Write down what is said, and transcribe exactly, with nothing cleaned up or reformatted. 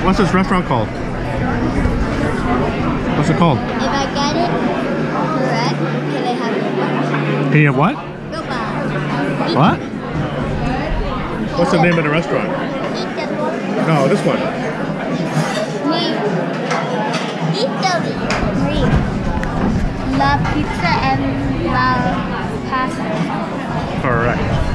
What's this restaurant called? What's it called? If I get it correct, can I have it? Can you have what? Goodbye. What? What's the name of the restaurant? No, this one. Italy. La pizza and la pasta. Correct.